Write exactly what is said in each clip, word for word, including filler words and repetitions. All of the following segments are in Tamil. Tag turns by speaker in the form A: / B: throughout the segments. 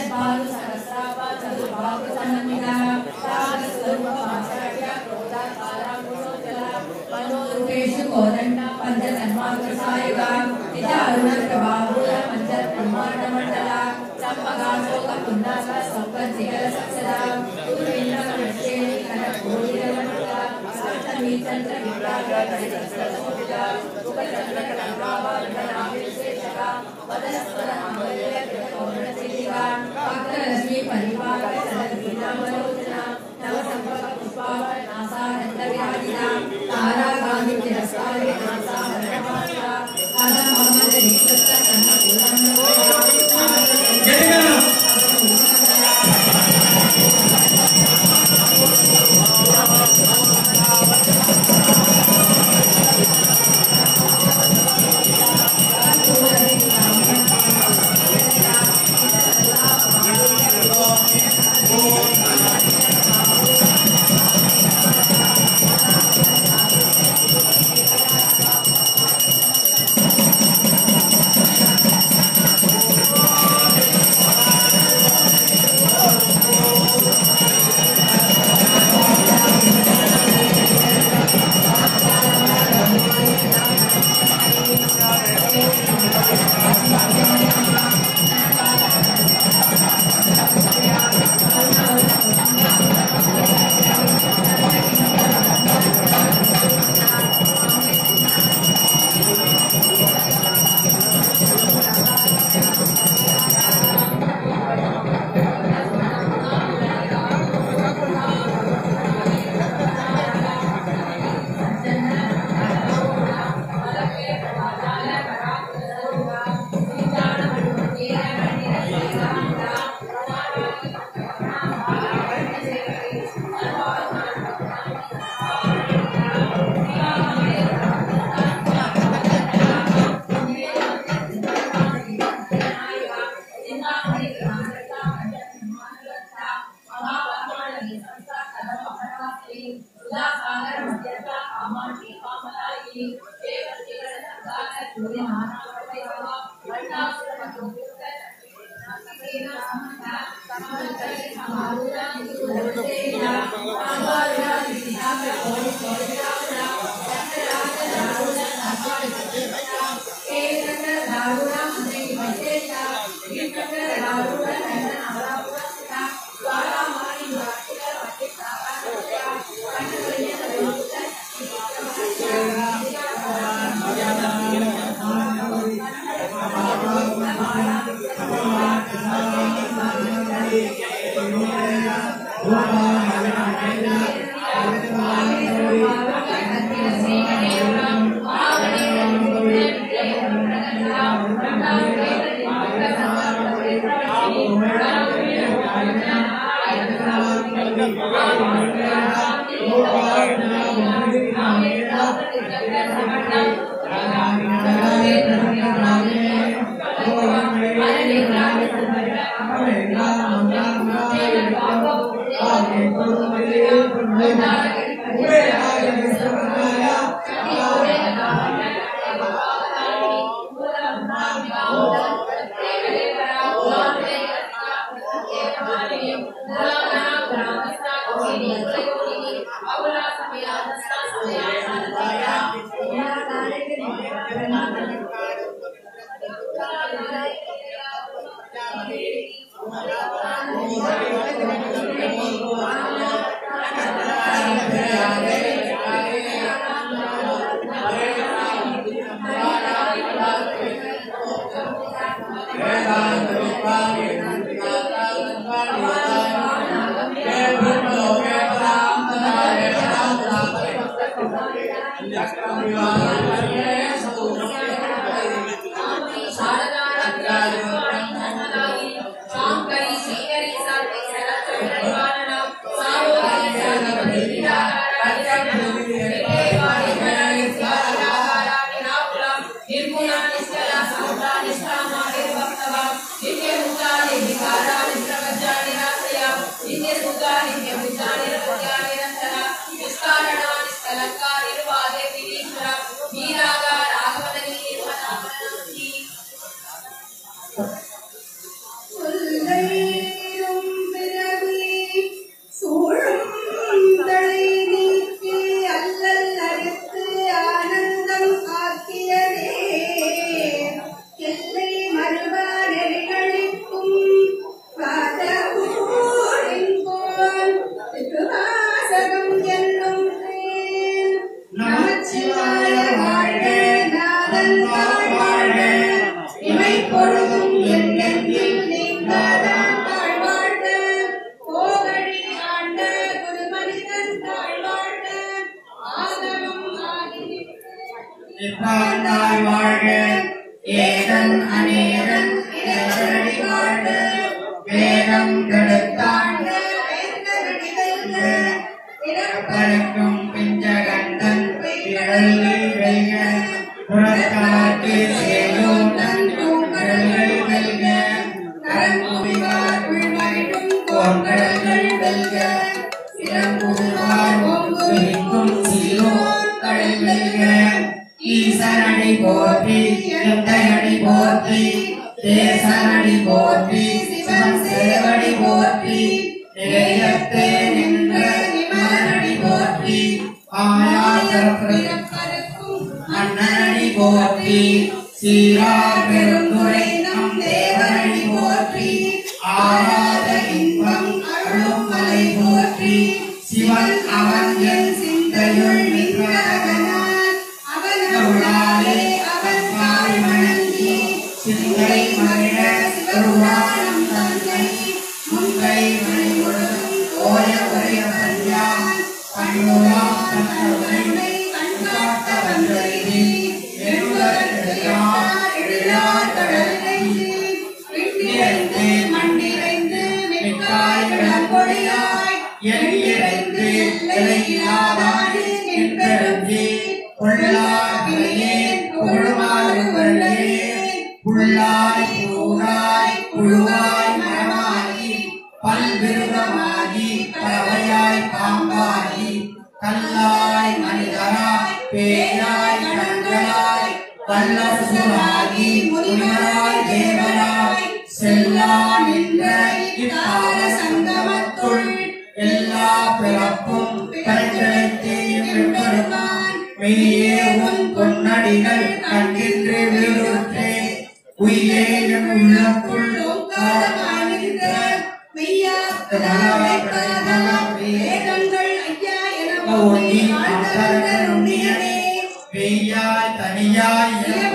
A: निष्कारणा निष्कलंका निर्वादे विनीश्वरा वीरागा நிற்பாண்டாய் வாழ்க ஏதன் அநேதன் இடரடி வாழ்க வேதம் கெடுத்தாண்ட பிறப்பருக்கும் பிஞ்சகந்தன் விரல்கள் வெல்க புறத்தாக்கு சேயோடன் கடல்கள் வெல்க கரங்குவிவார் உள்மகிழும் கோர்கடல்கள் வெல்க சிலம்புவார் ஓங்குவிக்கும் சீரோர் கடல் வெல்க ஈசனடி போற்றி எந்தையடி போற்றி தேசனடி போற்றி சிவன் சேவடி போற்றி நேயத்தே நின்ற நிமலனடி போற்றி ஆயாதற்கும் அண்ணனடி போற்றி சீரார் பெருந்துரை நம் தேவனடி போற்றி ஆராத இன்பம் அருளும் மலை போற்றி சிவன் அவன் என் சிந்தையுள் நின்றவனான் அவன் அருளாலே அவன் தாய் வணங்கி சிந்தை மகிழ சிவருளானம் தந்தை முந்தை மணி முழுதும் ஓய உரைய பஞ்சான் கண்ணுலாம் கண்ணை கண்காட்ட வந்தெய்தி எழுவர் எழுதார் எழுதார் கடலை விண்ணிறைந்து மண்ணிறைந்து மிக்காய் விளம்பொழியாய் எண்ணிறைந்து எல்லையில்லாதானே என்பெருந்தி பொல்லாகியே புகழுமாறு வல்லேன் புல்லாய் பூராய் புழுவாய் மரமாகி பல்விருகமாகி பறவையாய் பாம்பாகி கல்லாய் மனிதராய் பேயாய் கண்களாய் வல்லசுராகி முனிவராய் தேவராய் செல்லா நின்ற இக்கால சங்கமத்துள் எல்லா பிறப்பும் கண்களத்தையும் பெருமான் மெய்யே உன் பொன்னடிகள் கண்டின்று வீடுற்றே உயிரே என் உள்ளக்குள் ஓங்காரமாகின்ற மெய்யாத்தனாய் கலந்தனம் வேதங்கள் ஐயா என ஓங்கி ஆண்டவர்கள் உண்ணியனே மெய்யாய் தனியாய்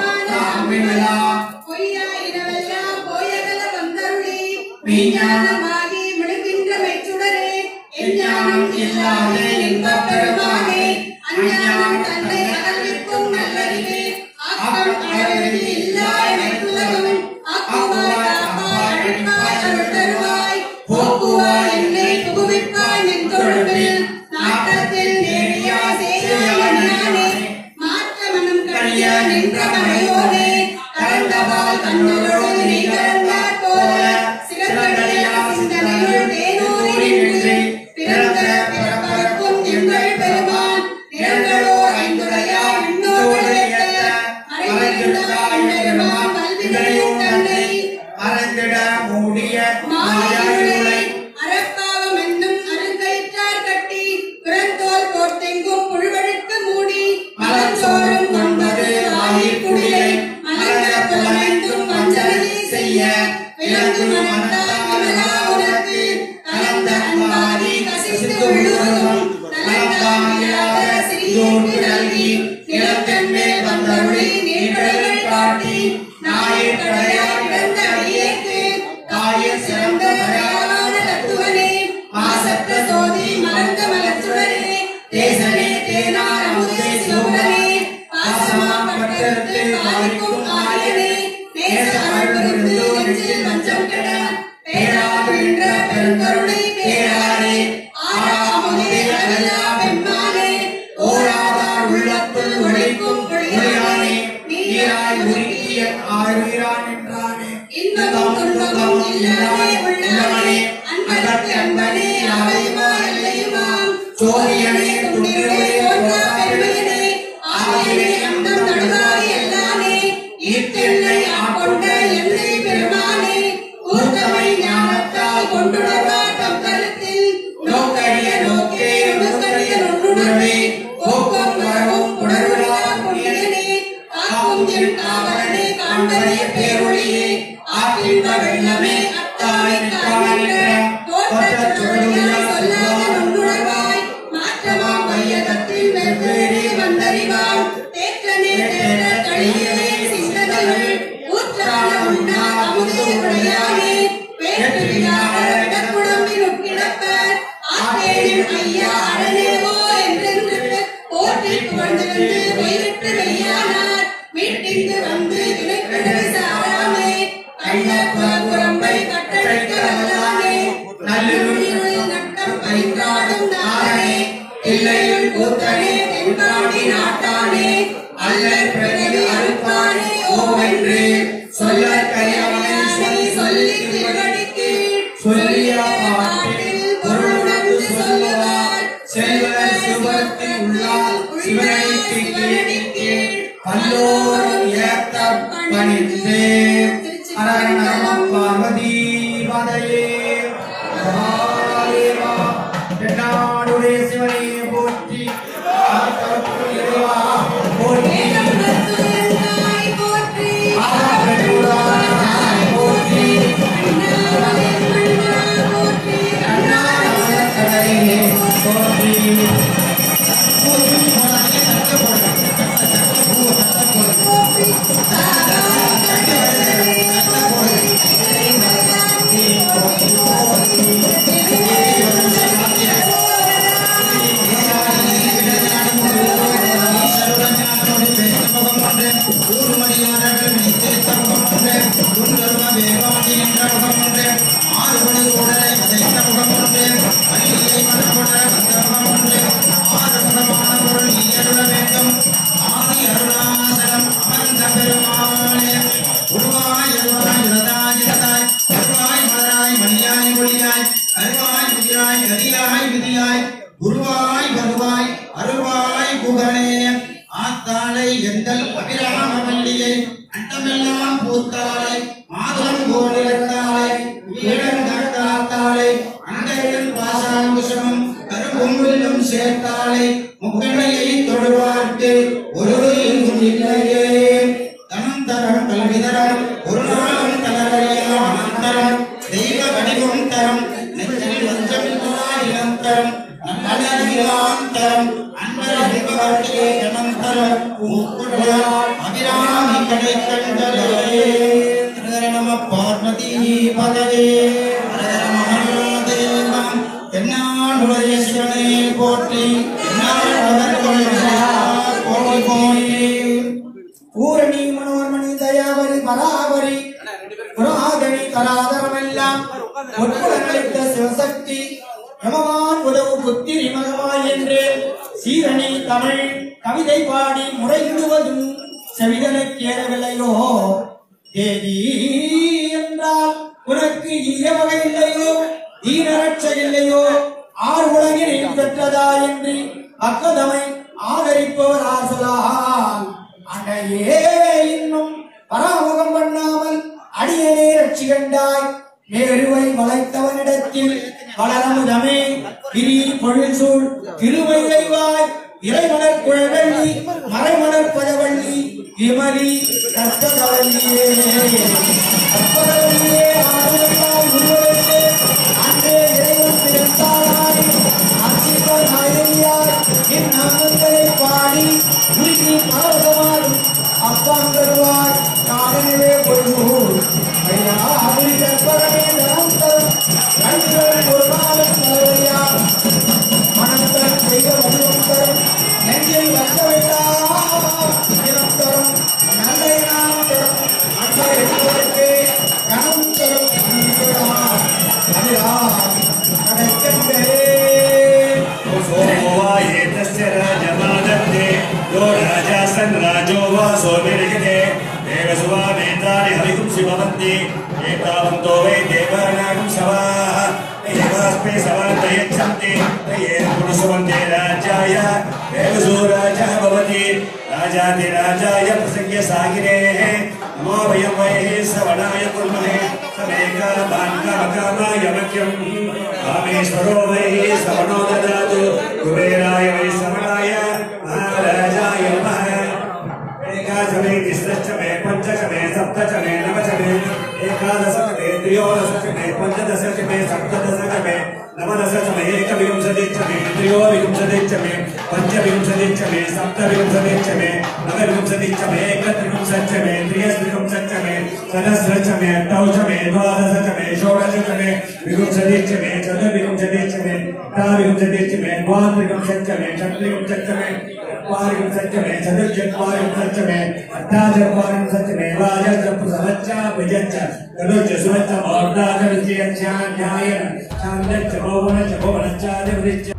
A: இயமானா பொய்யாய் இரவெல்லாம் போயகல வந்தருளி மெய்ஞானமாகி மிடுகின்ற மெச்சுடரே எஞ்ஞானம் இல்லாதே இன்பப் பெருமானே அஞ்ஞானம் தன்னை அகழ்விக்கும் நல்லறிவே ஆக்கம் அளவிற்கு இல்லா எனக்குலகும் ஆக்குவாய் காப்பாய் அழிப்பாய் அருள் தருவாய் போக்குவாய் என்னை புகுவிப்பாய் நின் தொழும்பில் நாட்டத்தில் நேரியா சேயானே மாற்ற மனம் கழிய நின்ற மறையோனே கலந்தவால் கண்ணோடு நீ கலந்தாற் போல சிறந்தடையா சிந்தனையுள் தேனோடி நின்று பிறந்த பிறப்பருக்கும் எங்கள் பெருமான் நேர்களோ ஐந்துடையா விண்ணோடு ஏத்த மறைந்திருந்தாய் பெருமான் கல்விகளையும் தன்னை மறந்திட மூடிய மாயாயுளை அறப்பாவம் என்னும் அருங்கயிற்றார் கட்டி பிறந்தோல் போர்த்தெங்கும் புழுவழுக்கு மூடி மலச்சோறும் ஒன்பது ஆயிர் குடிலை மலர்ந்த புலமைந்தும் வஞ்சனை செய்ய விலங்கு மனத்தாமலா உனக்கு கலந்த அன்பாதி கசிந்து விழுவதும் நலந்தாமில்லாத சிறியோடு நல்கி நிலத்தென்மே வந்தருளி நீண்டல் காட்டி நாயிற்கடையாய் பிறந்த அடியேற்கு தாய சிறந்த தயாரான தத்துவனே மாசற்ற சோதி மலர்ந்த மலச்சுடரே தேசனே தேனார் அமுதே சிவனே பாசமா பட்டத்து ஆய்க்கும் ஆயனே நேச அருள்புரிந்து நெஞ்சில் வஞ்சம் கெட பேராது நின்ற பெருங்கருணை பேராரே ஆறாமுதே அகலா பெம்மானே ஓராதார் உள்ளத்துள் ஒழிக்கும் ஒளியானே நீராய் உருக்கிய ஆறுகிறான் என்றானே இன்பமும் துன்பமும் இல்லாதே உள்ளவனே அன்பர்க்கு அன்பனே அவையுமா எல்லையுமாம் சோதியனே துணியுடைய பெருமையனே ஆவியனே அந்தம் நடுவாய் சிவனடிக்கு பல்லோரும் ஏத்த பணிந்து அரவணம் பார்வதி பதையே தென்னாடுடைய சிவனே போற்றி போற்றி குருவாய் வருவாய் அருவாய் புகழே ஆத்தாளை எங்கள் அபிராமவல்லியை அண்டமெல்லாம் பூத்தாளை மாதுளம் கோடித்தாளை வீரங்காத்தாளை அண்டையில் பாசாங்குசமும் கரும்பொங்கிலும் சேர்த்தாளை முக்கணையை தொழுவார்க்கு ஒரு இல்லையே தனம் தரம் கல்வி தரம் ஒரு நாளும் தளரையா அனந்தரம் தெய்வ வடிவம் தரம் நெற்றில் வஞ்சமில்லாய் இளம் தரம் நல்லதெல்லாம் அன்பரே அனந்தரம் அபிராமி கடை கண்டலே நம பார்வதி பதவே மகாதேவம் தென்னாடுடைய சிவனை போற்றி கோடி கோடி பூரணி மனோன்மணி தயாவரி பராவரி புராதனி கலாதரமெல்லாம் ஒப்புரங்களித்த சிவசக்தி பிரமவான் உதவு புத்திரி மகமாய் என்று சீரணி தமிழ் கவிதை பாடி முறையிடுவதும் செவிதனுக்கேறவில்லையோ தேவி என்றால் உனக்கு ஈய வகை இல்லையோ ஈரட்ச இல்லையோ ஆறு உலகில் பெற்றதா என்று அக்கதமை ஆதரிப்பவர் ஆசலால் அடையே இன்னும் பராமுகம் பண்ணாமல் அடியனே ரட்சி கண்டாய் மேருவை வளைத்தவனிடத்தில் வளரமுதமே பிரி பொழில் சூழ் திருவைவாய் இறைமலர் குழவள்ளி மறைமலர் பதவள்ளி விமலி கற்பகவல்லியே கற்பகவல்லியே ஆறுவதாய் உருவெடுத்து அன்றே இறைவன் பிறந்தாளாய் அச்சிப்பர் நாயகியாய் என் நாமங்களை பாடி உருகி பரவசமாடும் அப்பாங்கருவாய் காதலே பொழுது ஐயா அபுரி கற்பகமே நிரந்தரம் கண்கள் ஒரு நாளும் தருவையா மனத்தரம் செய்த வடிவம் தரும் நெஞ்சில் வந்த வேண்டாம் நிரந்தரம் நல்லை நாம் தரும் அன்பை எடுப்பதற்கு கணம் தரும் கிடைக்கின்றே यो राजा सन राजो वा सोमिर्गते देवसुवा नेतानि हरिकुं शिववन्ति एतावन्तो वै देवानां सवाः देवास्मे सवान्तयच्छन्ति तयेन पुरुषवन्ते राजाय देवसो राजः भवति राजाधिराजाय प्रसङ्ग्य सागिरेः नमो वयं वै श्रवणाय कुर्महे समेकामान्कामकामाय मह्यं कामेश्वरो वै श्रवणो ददातु कुबेराय वै श्रवणाय महाराजाय नमः एकादशमे तिस्रश्चमे पञ्चशमे सप्तशमे नवशमे एकादशमे त्रयोदशमे पञ्चदशमे सप्तदशमे नवदशमे एकविंशतिश्चमे त्रयोविंशतिश्चमे पञ्चविंशतिश्चमे सप्तविंशतिश्चमे नवविंशतिश्चमे एकत्रिंशच्चमे त्रियस्त्रिंशच्चमे सहस्रच्चमे अष्टौशमे द्वादशमे षोडशमे विंशतिश्चमे चतुर्विंशतिश्चमे अष्टाविंशतिश्चमे द्वात्रिंशच्चमे षट्त्रिंशच्चमे चत्वारिंशच्चमे चतुश्चत्वारिंशच्चमे अष्टाचत्वारिंशच्चमे द्वादशसहस्रच्च विजच्च चतुश्च सुवच्च मौर्धाच विजयच्च न्यायन चान्दच्च भुवनच्च भुवनच्च दिवृच्च